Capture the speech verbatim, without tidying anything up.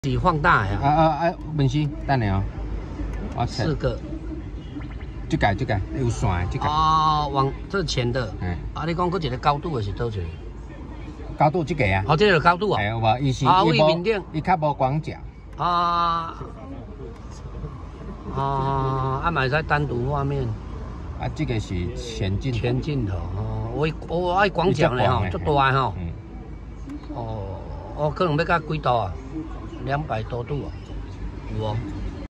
己放大呀！ 啊啊啊！文心，等下哦，我四个。 这个这个有线的这个。 哦，往这前的。 嗯。 啊，你讲佫一个高度的是倒一个？ 高度这个啊。 哦，这个高度啊。 哎，有无？伊是啊， 伊位面顶。 伊较无广角。 啊。啊，啊，嘛会使单独画面。 啊，这个是前镜。 前镜头哦，我我爱广角的吼，足大吼。嗯。哦，哦，可能要到几度啊？两百多度啊，有哦。